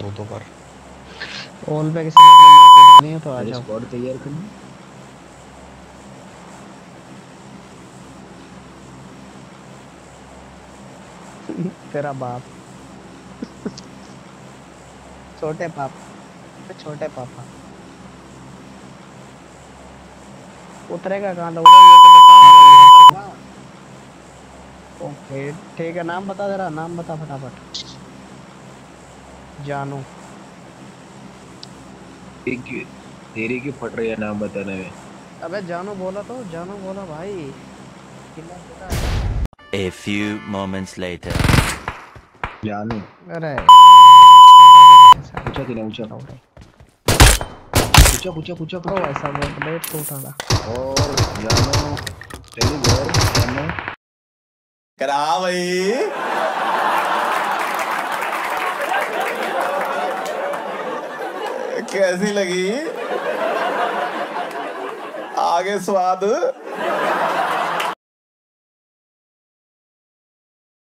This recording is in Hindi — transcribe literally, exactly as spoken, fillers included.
दो दो बार। ऑल पे किसी ने अपनी माँ की डाली है तो आ मेरे जाओ। स्क्वाड तैयार करना। तेरा बाप। छोटे पापा। छोटे पापा। उतरेगा कहाँ लौड़ा, ये तो बता नीचे अगर आ, नीचे आ। उतरेगा। ओके ठीक है, नाम बता, जरा नाम बता फटाफट। जानू। एक क्यों- तेरे क्यों फट रही है नाम बताने में। अबे जानू बोला तो, जानू बोला भाई। किला बोला है। A few moments later. जानू। अरे यार, छोटा गिर साले। पूछा कि नहीं पूछा। लौड़े। पूछा पूछा पूछा ओ पूछा। ऐसा बहुत लेट से उठा था। और जानू चली घर जानू। करा भाई। कैसी लगी? आगे स्वाद।